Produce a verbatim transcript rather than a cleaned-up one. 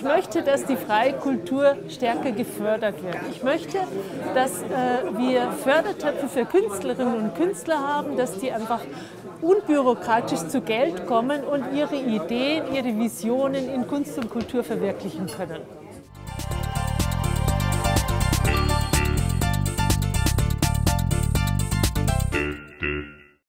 möchte, dass die freie Kultur stärker gefördert wird. Ich möchte, dass äh, wir Fördertöpfe für Künstlerinnen und Künstler haben, dass die einfach unbürokratisch zu Geld kommen und ihre Ideen, ihre Visionen in Kunst und Kultur verwirklichen können.